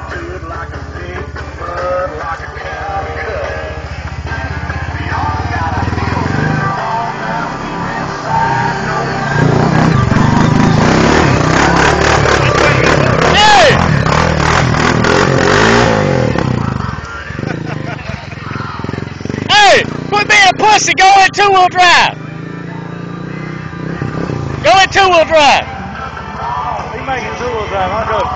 Quit being a pussy, go in two-wheel drive. Go in two-wheel drive. He making two-wheel drive, I know.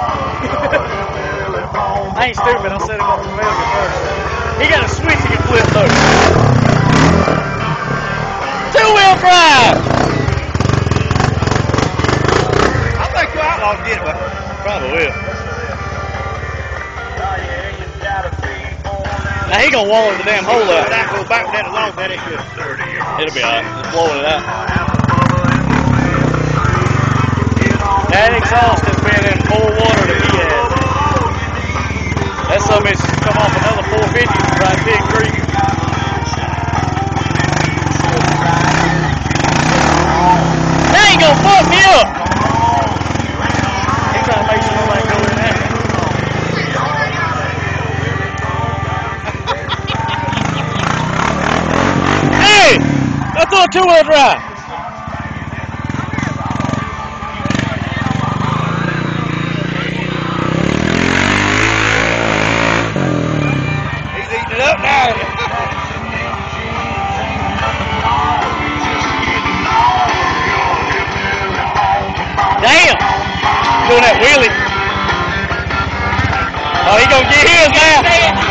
I ain't stupid, I set him up for failure first. He got a switch he can flip though. Two-wheel drive. I think your outlaw will get it, but Probably will. Now he gonna wallow the damn hole out. that goes back that long, that ain't good. It'll be alright. Just blowing it out. That exhaust has been in full water that he had. That summit come off another 450 right Pig Creek. That ain't gonna fuck me up. He trying to make sure nobody go in there. Hey! Let's do a two-wheel drive. He's eating it up now. Damn! Doing that wheelie. Oh, he gonna get his now.